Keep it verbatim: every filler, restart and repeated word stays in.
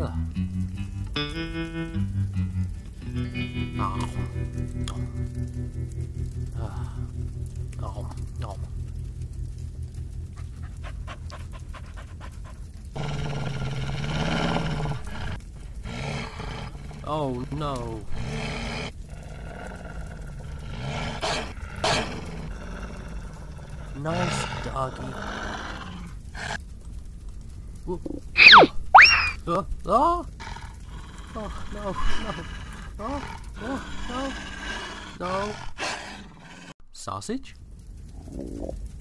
Ugh. Oh. Oh. Oh. Oh no. Nice doggy. Ooh. Uh, oh. Oh no, no. Oh, oh, no. No. Sausage?